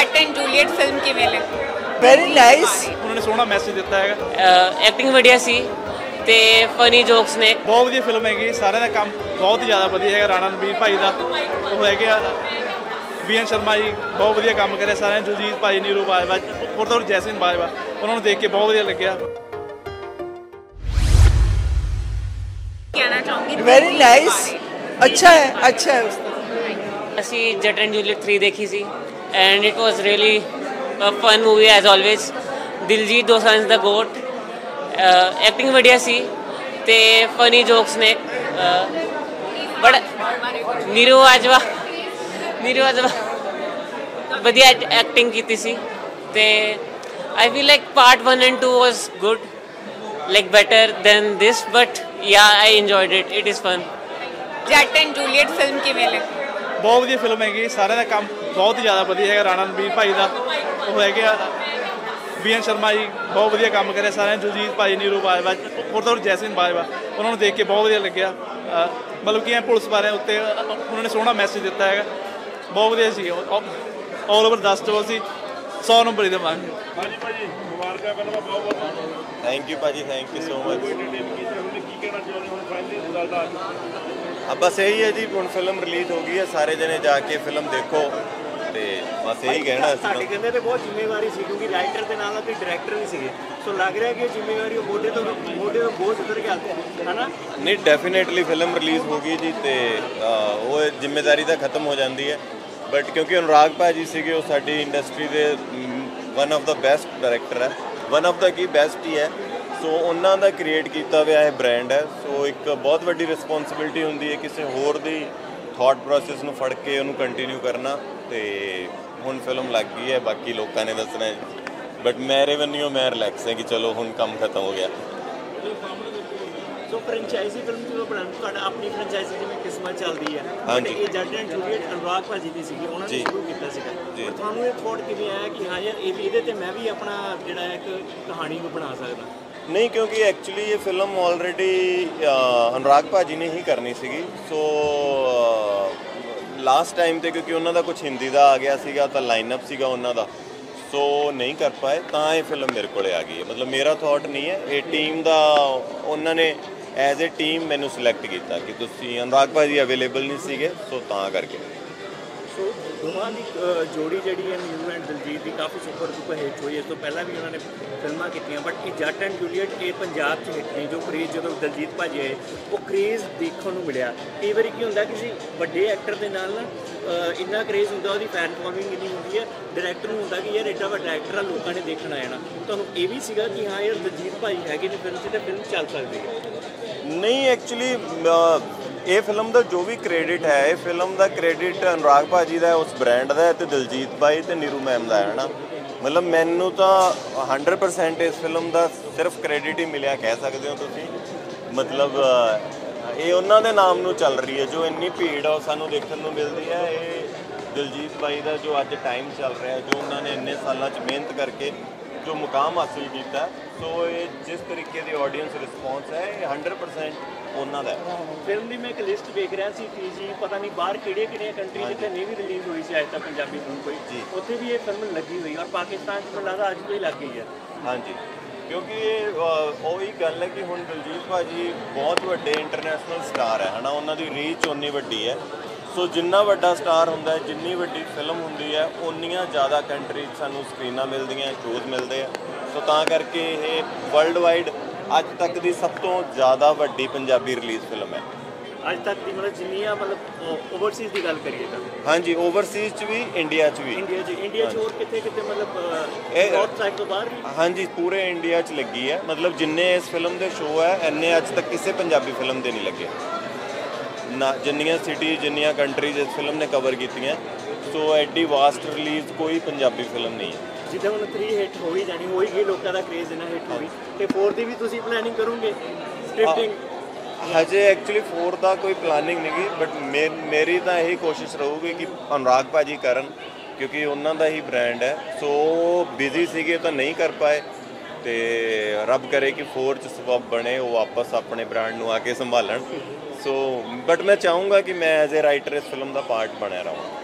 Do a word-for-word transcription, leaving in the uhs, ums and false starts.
ਜੱਟ and Juliet film ਕਿਵੇਂ ਲੱਗੀ? Very nice. ਉਹਨਾਂ ਨੇ ਸੋਹਣਾ ਮੈਸੇਜ ਦਿੱਤਾ ਹੈਗਾ, ਐਕਟਿੰਗ ਵਧੀਆ ਸੀ ਤੇ ਫਨੀ ਜੋਕਸ ਨੇ। ਬਹੁਤ ਵਧੀਆ ਫਿਲਮ ਹੈਗੀ, ਸਾਰਿਆਂ ਦਾ ਕੰਮ ਬਹੁਤ ਹੀ ਜ਼ਿਆਦਾ ਵਧੀਆ ਹੈਗਾ। ਰਾਣਾ ਰਣਬੀਰ ਭਾਈ ਦਾ ਉਹ ਹੈਗੇ ਆ, ਵੀ ਐਨ ਸ਼ਰਮਾ ਜੀ ਬਹੁਤ ਵਧੀਆ ਕੰਮ ਕਰਿਆ ਸਾਰਿਆਂ ਨੇ, ਜਗਜੀਤ ਭਾਈ, ਨੀਰੂ ਬਾਜਵਾ, ਹੋਰ ਤਾਂ ਜੈਸਮੀਨ ਬਾਜਵਾ, ਉਹਨਾਂ ਨੂੰ ਦੇਖ ਕੇ ਬਹੁਤ ਵਧੀਆ ਲੱਗਿਆ। ਕਹਿਣਾ ਚਾਹੂੰਗੀ ਵੈਰੀ ਨਾਈਸ, ਅੱਛਾ ਹੈ, ਅੱਛਾ ਹੈ। ਅਸੀਂ ਜੱਟ ਐਂਡ ਜੂਲੀਅਟ ਥ्री ਦੇਖੀ ਸੀ and it was really fun movie as always. Diljit Dosanjh ਦਾ ਗੋਟ, ਐਕਟਿੰਗ ਵਧੀਆ ਸੀ ਤੇ ਫਨੀ ਜੋਕਸ ਨੇ। ਬੜਾ ਨੀਰੂ ਬਾਜਵਾ ਨੀਰੂ ਬਾਜਵਾ ਵਧੀਆ ਐਕਟਿੰਗ ਕੀਤੀ ਸੀ ਤੇ I feel like part one and two was good, like better than this, but ya I enjoyed it, it is fun. Jatt and Juliet film ਕਿਵੇਂ ਲੱਗੀ? ਬਹੁਤ ਵਧੀਆ ਫਿਲਮ ਹੈਗੀ, ਸਾਰਿਆਂ ਦਾ ਕੰਮ ਬਹੁਤ ਹੀ ਜ਼ਿਆਦਾ ਵਧੀਆ ਹੈਗਾ। ਰਾਣਾ ਰਣਬੀਰ ਭਾਈ ਦਾ ਉਹ ਹੈਗੇ ਆ, ਵੀ ਐਨ ਸ਼ਰਮਾ ਜੀ ਬਹੁਤ ਵਧੀਆ ਕੰਮ ਕਰਿਆ ਸਾਰਿਆਂ ਨੇ, ਜਗਜੀਤ ਭਾਈ, ਨੀਰੂ ਬਾਜਵਾ, ਹੋਰ ਤਾਂ ਜੈਸਮੀਨ ਬਾਜਵਾ, ਉਹਨਾਂ ਨੂੰ ਦੇਖ ਕੇ ਬਹੁਤ ਵਧੀਆ ਲੱਗਿਆ। ਮਤਲਬ ਕਿ ਐ ਪੁਲਿਸ ਬਾਰੇ ਉੱਤੇ ਉਹਨਾਂ ਨੇ ਸੋਹਣਾ ਮੈਸੇਜ ਦਿੱਤਾ ਹੈਗਾ, ਬਹੁਤ ਵਧੀਆ ਸੀ। ਆਲ ਓਵਰ ਦਸ ਤੋਂ ਅਸੀਂ ਸੌ ਨੰਬਰ ਹੀ ਦੇਵਾਂਗੇ। ਹਾਂਜੀ ਭਾਜੀ, ਮੁਬਾਰਕਾਂ ਪਹਿਲਾਂ ਬਹੁਤ ਬਹੁਤ। ਥੈਂਕ ਯੂ ਭਾਜੀ, ਥੈਂਕ ਯੂ ਸੋ ਮਚ। ਕੀ ਕਹਿਣਾ ਚਾਹੁੰਦੇ ਹੋ ਫਾਈਨਲੀ ਰਿਜ਼ਲਟ ਆ ਗਿਆ? ਬਸ ਇਹੀ ਹੈ ਜੀ, ਹੁਣ ਫਿਲਮ ਰਿਲੀਜ਼ ਹੋ ਗਈ ਹੈ, ਸਾਰੇ ਜਣੇ ਜਾ ਕੇ ਫਿਲਮ ਦੇਖੋ ਤੇ ਬਸ ਇਹੀ ਕਹਿਣਾ ਸੀ। ਸਾਡੇ ਕਹਿੰਦੇ ਤੇ ਬਹੁਤ ਜ਼ਿੰਮੇਵਾਰੀ ਸੀ ਕਿਉਂਕਿ ਰਾਈਟਰ ਦੇ ਨਾਲ ਤੁਸੀਂ ਡਾਇਰੈਕਟਰ ਵੀ ਸੀਗੇ, ਸੋ ਲੱਗ ਰਿਹਾ ਕਿ ਜ਼ਿੰਮੇਵਾਰੀ ਉਹ ਮੋਢੇ ਤੋਂ ਮੋਢੇ ਤੋਂ ਬੋਝ ਉਤਰ ਗਿਆ ਹੈ ਨਾ? ਨਹੀਂ, ਡੈਫੀਨੇਟਲੀ ਫਿਲਮ ਰਿਲੀਜ਼ ਹੋ ਗਈ ਜੀ ਤੇ ਉਹ ਜ਼ਿੰਮੇਵਾਰੀ ਤਾਂ ਖਤਮ ਹੋ ਜਾਂਦੀ ਹੈ, ਬਟ ਕਿਉਂਕਿ ਅਨੁਰਾਗ ਭਾਜੀ ਸੀਗੇ, ਉਹ ਸਾਡੀ ਇੰਡਸਟਰੀ ਦੇ one of the best director ਹੈ, ਵਨ ਆਫ ਦਾ ਕੀ ਬੈਸਟ ਹੀ ਹੈ। ਸੋ ਉਹਨਾਂ ਦਾ ਕ੍ਰੀਏਟ ਕੀਤਾ ਹੋਇਆ ਇਹ ਬ੍ਰਾਂਡ ਹੈ, ਸੋ ਇੱਕ ਬਹੁਤ ਵੱਡੀ ਰਿਸਪੌਂਸਿਬਿਲਿਟੀ ਹੁੰਦੀ ਹੈ ਕਿਸੇ ਹੋਰ ਦੀ ਥਾਟ ਪ੍ਰੋਸੈਸ ਨੂੰ ਫੜ ਕੇ ਉਹਨੂੰ ਕੰਟੀਨਿਊ ਕਰਨਾ। ਤੇ ਹੁਣ ਫਿਲਮ ਲੱਗ ਗਈ ਹੈ, ਬਾਕੀ ਲੋਕਾਂ ਨੇ ਦੱਸਣਾ ਹੈ, ਬਟ ਮੇਰੇ ਵੱਲੋਂ ਮੈਂ ਰਿਲੈਕਸ ਹੈ ਕਿ ਚਲੋ ਹੁਣ ਕੰਮ ਖਤਮ ਹੋ ਗਿਆ। ਸੋ ਫਰੈਂਚਾਈਜ਼ੀ ਫਿਲਮ ਜਦੋਂ ਬਣਾਉਣ ਤੁਹਾਡਾ ਆਪਣੀ ਫਰੈਂਚਾਈਜ਼ੀ ਜਿਵੇਂ ਕਿਸਮਤ ਚੱਲਦੀ ਹੈ, ਹਾਂਜੀ, ਇਹ ਜੱਟ ਐਂਡ ਜੂਲੀਅਟ ਅਨੁਰਾਗ ਭਾਜੀ ਦੀ ਸੀਗੀ, ਉਹਨਾਂ ਨੇ ਸ਼ੁਰੂ ਕੀਤਾ ਸੀਗਾ, ਪਰ ਤੁਹਾਨੂੰ ਇਹ ਥੋਟ ਕਿਵੇਂ ਆਇਆ ਕਿ ਹਾਂ ਯਾਰ ਇਹ ਵੀ ਇਹਦੇ ਤੇ ਮੈਂ ਵੀ ਆਪਣਾ ਜਿਹੜਾ ਇੱਕ ਕਹਾਣੀ ਨੂੰ ਬਣਾ ਸਕਦਾ? ਨਹੀਂ, ਕਿਉਂਕਿ ਐਕਚੁਅਲੀ ਇਹ ਫਿਲਮ ਆਲਰੇਡੀ ਅਨੁਰਾਗ ਭਾਜੀ ਨੇ ਹੀ ਕਰਨੀ ਸੀਗੀ। ਸੋ ਲਾਸਟ ਟਾਈਮ ਤੇ ਕਿਉਂਕਿ ਉਹਨਾਂ ਦਾ ਕੁਝ ਹਿੰਦੀ ਦਾ ਆ ਗਿਆ ਸੀਗਾ ਤਾਂ ਲਾਈਨਅਪ ਸੀਗਾ ਉਹਨਾਂ ਦਾ, ਸੋ ਨਹੀਂ ਕਰ ਪਾਏ, ਤਾਂ ਇਹ ਫਿਲਮ ਮੇਰੇ ਕੋਲੇ ਆ ਗਈ ਹੈ। ਮਤਲਬ ਮੇਰਾ ਥਾਟ ਨਹੀਂ ਹੈ, ਇਹ ਟੀਮ ਦਾ ਉਹਨਾਂ ਨੇ ਐਜ਼ ਏ ਟੀਮ ਮੈਨੂੰ ਸਿਲੈਕਟ ਕੀਤਾ ਕਿ ਤੁਸੀਂ ਅਨੁਰਾਗ ਭਾਜੀ ਅਵੇਲੇਬਲ ਨਹੀਂ ਸੀਗੇ, ਸੋ ਤਾਂ ਕਰਕੇ। ਸੋ ਦੋਵਾਂ ਦੀ ਜੋੜੀ ਜਿਹੜੀ ਹੈ ਨੀਰੂ ਐਂਡ ਦਿਲਜੀਤ ਦੀ ਕਾਫੀ ਸੁਪਰ ਡੁਪਰ ਹਿੱਟ ਹੋਈ, ਇਸ ਤੋਂ ਪਹਿਲਾਂ ਵੀ ਉਹਨਾਂ ਨੇ ਫਿਲਮਾਂ ਕੀਤੀਆਂ, ਬਟ ਇਹ ਜੱਟ ਐਂਡ ਜੂਲੀਅਟ ਇਹ ਪੰਜਾਬ 'ਚ ਹਿੱਟ ਨਹੀਂ। ਜੋ ਕਰੇਜ਼ ਜਦੋਂ ਦਿਲਜੀਤ ਭਾਜੀ ਆਏ ਉਹ ਕਰੇਜ਼ ਦੇਖਣ ਨੂੰ ਮਿਲਿਆ। ਕਈ ਵਾਰੀ ਕੀ ਹੁੰਦਾ ਕਿਸੇ ਵੱਡੇ ਐਕਟਰ ਦੇ ਨਾਲ ਨਾ ਇੰਨਾ ਕਰੇਜ਼ ਹੁੰਦਾ, ਉਹਦੀ ਫੈਨ ਫੋਲੋਇੰਗ ਇੰਨੀ ਹੁੰਦੀ ਹੈ, ਡਾਇਰੈਕਟਰ ਨੂੰ ਹੁੰਦਾ ਕਿ ਯਾਰ ਐਡਾ ਵੱਡਾ ਐਕਟਰ ਆ, ਲੋਕਾਂ ਨੇ ਦੇਖਣ ਆ ਜਾਣਾ। ਤੁਹਾਨੂੰ ਇਹ ਵੀ ਸੀਗਾ ਕਿ ਹਾਂ ਯਾਰ ਦਿਲਜੀਤ ਭਾਜੀ ਹੈਗੇ ਨੇ ਫਿਲਮ 'ਚ ਤਾਂ ਫਿਲਮ ਚੱਲ ਸਕਦੀ ਹੈ? ਨਹੀਂ, ਐਕਚੁਅਲੀ ਇਹ ਫਿਲਮ ਦਾ ਜੋ ਵੀ ਕ੍ਰੈਡਿਟ ਹੈ, ਇਹ ਫਿਲਮ ਦਾ ਕ੍ਰੈਡਿਟ ਅਨੁਰਾਗ ਭਾਜੀ ਦਾ, ਉਸ ਬ੍ਰਾਂਡ ਦਾ, ਅਤੇ ਦਿਲਜੀਤ ਭਾਈ ਅਤੇ ਨੀਰੂ ਮੈਮ ਦਾ ਹੈ ਨਾ। ਮਤਲਬ ਮੈਨੂੰ ਤਾਂ ਹੰਡਰਡ ਪਰਸੈਂਟ ਇਸ ਫਿਲਮ ਦਾ ਸਿਰਫ ਕ੍ਰੈਡਿਟ ਹੀ ਮਿਲਿਆ ਕਹਿ ਸਕਦੇ ਹੋ ਤੁਸੀਂ। ਮਤਲਬ ਇਹ ਉਹਨਾਂ ਦੇ ਨਾਮ ਨੂੰ ਚੱਲ ਰਹੀ ਹੈ, ਜੋ ਇੰਨੀ ਭੀੜ ਆ ਉਹ ਸਾਨੂੰ ਦੇਖਣ ਨੂੰ ਮਿਲਦੀ ਹੈ। ਇਹ ਦਿਲਜੀਤ ਭਾਈ ਦਾ ਜੋ ਅੱਜ ਟਾਈਮ ਚੱਲ ਰਿਹਾ, ਜੋ ਉਹਨਾਂ ਨੇ ਇੰਨੇ ਸਾਲਾਂ 'ਚ ਮਿਹਨਤ ਕਰਕੇ ਜੋ ਮੁਕਾਮ ਹਾਸਿਲ ਕੀਤਾ, ਸੋ ਇਹ ਜਿਸ ਤਰੀਕੇ ਦੀ ਆਡੀਅੰਸ ਰਿਸਪੌਂਸ ਹੈ, ਇਹ ਹੰਡਰਡ ਪਰਸੈਂਟ ਉਹਨਾਂ ਦਾ ਹੈ। ਫਿਲਮ ਦੀ ਮੈਂ ਇੱਕ ਲਿਸਟ ਵੇਖ ਰਿਹਾ ਸੀ ਕਿ ਜੀ ਪਤਾ ਨਹੀਂ ਬਾਹਰ ਕਿਹੜੀਆਂ ਕਿਹੜੀਆਂ ਕੰਟਰੀ ਜਿੱਥੇ ਨਹੀਂ ਵੀ ਰਿਲੀਜ਼ ਹੋਈ ਸੀ ਅੱਜ ਤੱਕ ਪੰਜਾਬੀ ਫਿਲਮ ਕੋਈ, ਉੱਥੇ ਵੀ ਇਹ ਫਿਲਮ ਲੱਗੀ ਹੋਈ, ਔਰ ਪਾਕਿਸਤਾਨ 'ਚ ਮੈਨੂੰ ਲੱਗਦਾ ਅੱਜ ਤੋਂ ਹੀ ਲੱਗ ਗਈ ਹੈ। ਹਾਂਜੀ, ਕਿਉਂਕਿ ਇਹ ਉਹੀ ਗੱਲ ਹੈ ਕਿ ਹੁਣ ਦਿਲਜੀਤ ਭਾਜੀ ਬਹੁਤ ਵੱਡੇ ਇੰਟਰਨੈਸ਼ਨਲ ਸਟਾਰ ਹੈ, ਹੈ ਨਾ, ਉਹਨਾਂ ਦੀ ਰੀਚ ਓਨੀ ਵੱਡੀ ਹੈ। ਸੋ ਜਿੰਨਾ ਵੱਡਾ ਸਟਾਰ ਹੁੰਦਾ ਹੈ, ਜਿੰਨੀ ਵੱਡੀ ਫਿਲਮ ਹੁੰਦੀ ਹੈ, ਓਨੀਆਂ ਜ਼ਿਆਦਾ ਕੰਟਰੀ 'ਚ ਸਾਨੂੰ ਸਕਰੀਨਾਂ ਮਿਲਦੀਆਂ, ਸ਼ੋਜ਼ ਮਿਲਦੇ ਆ। ਸੋ ਤਾਂ ਕਰਕੇ ਇਹ ਵਰਲਡ ਵਾਈਡ ਅੱਜ ਤੱਕ ਦੀ ਸਭ ਤੋਂ ਜ਼ਿਆਦਾ ਵੱਡੀ ਪੰਜਾਬੀ ਰਿਲੀਜ਼ ਫਿਲਮ ਹੈ ਅੱਜ ਤੱਕ ਦੀ, ਮਤਲਬ ਜਿੰਨੀਆਂ ਮਤਲਬ ਓਵਰਸੀਜ਼ ਦੀ ਗੱਲ ਕਰੀਏ ਤਾਂ? ਹਾਂਜੀ, ਓਵਰਸੀਜ਼ 'ਚ ਵੀ, ਇੰਡੀਆ 'ਚ ਵੀ। ਇੰਡੀਆ 'ਚ ਇੰਡੀਆ 'ਚ ਹੋਰ ਕਿੱਥੇ ਕਿੱਥੇ ਮਤਲਬ ਇਹ ਨਾਰਥ ਸਾਈਡ ਤੋਂ ਬਾਹਰ ਵੀ? ਹਾਂਜੀ, ਪੂਰੇ ਇੰਡੀਆ 'ਚ ਲੱਗੀ ਹੈ। ਮਤਲਬ ਜਿੰਨੇ ਇਸ ਫਿਲਮ ਦੇ ਸ਼ੋਅ ਹੈ, ਇੰਨੇ ਅੱਜ ਤੱਕ ਕਿਸੇ ਪੰਜਾਬੀ ਫਿਲਮ ਦੇ ਨਹੀਂ ਲੱਗੇ ਨਾ। ਜਿੰਨੀਆਂ ਸਿਟੀ, ਜਿੰਨੀਆਂ ਕੰਟਰੀਜ਼ ਇਸ ਫਿਲਮ ਨੇ ਕਵਰ ਕੀਤੀਆਂ, ਸੋ ਐਡੀ ਵਾਸਟ ਰਿਲੀਜ਼ ਕੋਈ ਪੰਜਾਬੀ ਫਿਲਮ ਨਹੀਂ ਹੈ। ਜਿੱਦਾਂ ਹੁਣ ਥ੍ਰੀ ਹਿੱਟ ਹੋ ਹੀ ਜਾਣੀ, ਹੋ ਹੀ ਗਈ, ਲੋਕਾਂ ਦਾ ਕ੍ਰੇਜ਼ ਇਹਨਾਂ ਹਿੱਟ ਹੋ ਗਈ, ਤੇ ਫੋਰ ਦੀ ਵੀ ਤੁਸੀਂ ਪਲੈਨਿੰਗ ਕਰੋਗੇ ਸਕ੍ਰਿਪਟਿੰਗ? ਹਜੇ ਐਕਚੁਅਲੀ ਫੋਰ ਦਾ ਕੋਈ ਪਲਾਨਿੰਗ ਨਹੀਂ ਗਈ, ਬਟ ਮੇ ਮੇਰੀ ਤਾਂ ਇਹੀ ਕੋਸ਼ਿਸ਼ ਰਹੂਗੀ ਕਿ ਅਨੁਰਾਗ ਭਾਜੀ ਕਰਨ, ਕਿਉਂਕਿ ਉਹਨਾਂ ਦਾ ਹੀ ਬ੍ਰਾਂਡ ਹੈ। ਸੋ ਬਿਜ਼ੀ ਸੀਗੇ ਤਾਂ ਨਹੀਂ ਕਰ ਪਾਏ, ਤੇ ਰੱਬ ਕਰੇ ਕਿ ਫੋਰ 'ਚ ਸਬਬ ਬਣੇ, ਉਹ ਵਾਪਸ ਆਪਣੇ ਬ੍ਰਾਂਡ ਨੂੰ ਆ ਕੇ ਸੰਭਾਲਣ। ਸੋ ਬਟ ਮੈਂ ਚਾਹੂੰਗਾ ਕਿ ਮੈਂ ਐਜ਼ ਏ ਰਾਈਟਰ ਇਸ ਫਿਲਮ ਦਾ ਪਾਰਟ ਬਣਿਆ ਰਹਾਂ।